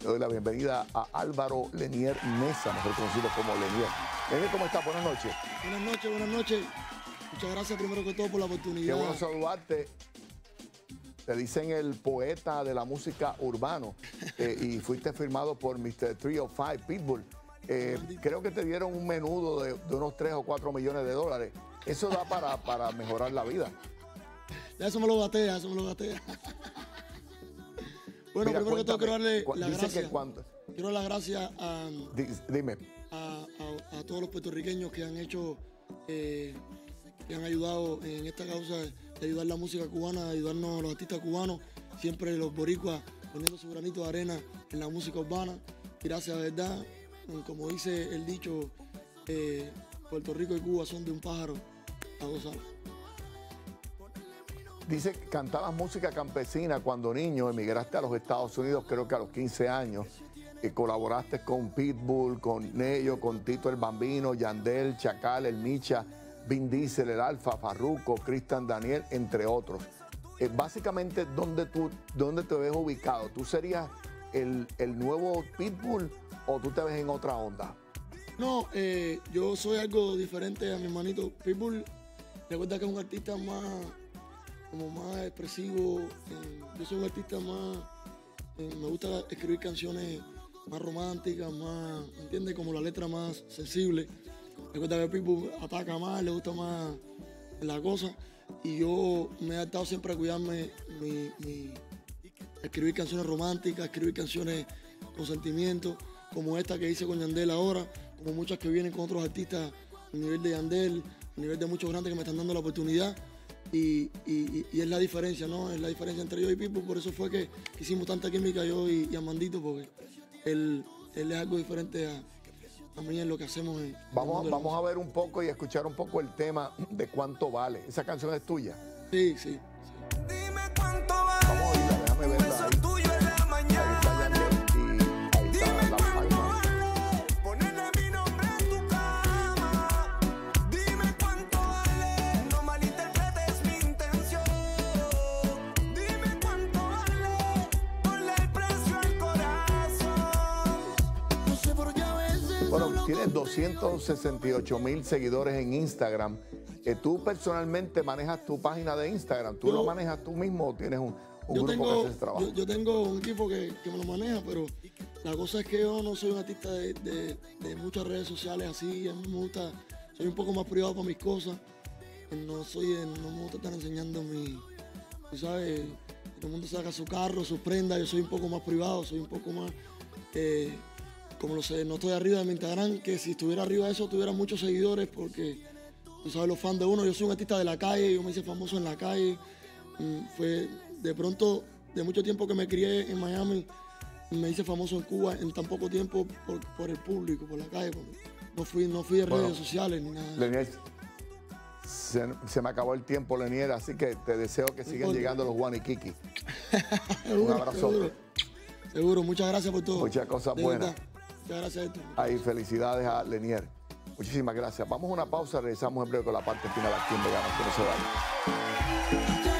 Le doy la bienvenida a Álvaro Lenier Mesa, mejor conocido como Lenier. Lenier, ¿cómo está? Buenas noches. Buenas noches, buenas noches. Muchas gracias primero que todo por la oportunidad. Qué bueno saludarte. Te dicen el poeta de la música urbano y fuiste firmado por Mr. 305 Pitbull. Creo que te dieron un menudo de unos 3 o 4 millones de dólares. Eso da para mejorar la vida. Ya eso me lo batea, eso me lo batea. Bueno, Mira, primero que todo quiero darle la dice gracia. que cuánto. Quiero dar las gracias a, Dime. a todos los puertorriqueños que han hecho, que han ayudado en esta causa de ayudar la música cubana, de ayudarnos a los artistas cubanos, siempre los boricuas poniendo su granito de arena en la música urbana. Gracias, de verdad. Como dice el dicho, Puerto Rico y Cuba son de un pájaro a dos alas. Dice que cantabas música campesina cuando niño, emigraste a los Estados Unidos, creo que a los 15 años, y colaboraste con Pitbull, con Nello, con Tito el Bambino, Yandel, Chacal, El Micha, Vin Diesel, El Alfa, Farruko, Cristian Daniel, entre otros. Básicamente, ¿dónde te ves ubicado? ¿Tú serías el nuevo Pitbull o tú te ves en otra onda? No, yo soy algo diferente a mi hermanito Pitbull. Recuerda que es un artista más expresivo. Yo soy un artista más, me gusta escribir canciones más románticas, más, ¿entiendes? Como la letra más sensible. Recuerda que Pitbull ataca más, le gusta más la cosa. Y yo me he adaptado siempre a cuidarme, a escribir canciones románticas, a escribir canciones con sentimiento, como esta que hice con Yandel ahora, como muchas que vienen con otros artistas a nivel de Yandel, a nivel de muchos grandes que me están dando la oportunidad. Y es la diferencia, ¿no? Es la diferencia entre yo y Pitbull. Por eso fue que hicimos tanta química yo y Amandito, porque él es algo diferente a mí en lo que hacemos. Vamos a ver un poco y escuchar un poco el tema de Cuánto Vale. ¿Esa canción es tuya? Sí, sí. Dime cuánto vale. Vamos a oírla, déjame verla Beso ahí. tuyo en la mañana. Ahí está Yandel y ahí está Dime la cuánto palma. vale. Ponerle mi nombre en tu cama. Dime cuánto vale. No malinterpretes mi intención. Dime cuánto vale. Ponle el precio al corazón. No sé por qué a veces. Bueno, tienes 268,000 seguidores en Instagram. ¿Tú personalmente manejas tu página de Instagram? ¿Tú lo manejas tú mismo o tienes un grupo que hace ese trabajo? Yo tengo un equipo que me lo maneja, pero la cosa es que yo no soy un artista de muchas redes sociales así. A mí me gusta, soy un poco más privado para mis cosas. No me gusta estar enseñando tú sabes, todo el mundo saca su carro, sus prendas. Yo soy un poco más privado, soy un poco más, como lo sé, no estoy arriba de mi Instagram, que si estuviera arriba de eso tuviera muchos seguidores porque, tú sabes, los fans de uno. Yo soy un artista de la calle, yo me hice famoso en la calle. Fue de pronto, de mucho tiempo que me crié en Miami, me hice famoso en Cuba en tan poco tiempo por el público, por la calle. No fui de redes sociales ni nada. Lenier, se me acabó el tiempo, Lenier, así que te deseo que sigan llegando los Guaniquiqui. Un abrazo. Seguro, muchas gracias por todo. Muchas cosas De buenas. verdad. Muchas gracias, Héctor. Ahí, felicidades a Lenier. Muchísimas gracias. Vamos a una pausa, regresamos en breve con la parte final aquí en Vegano. Que no se vayan.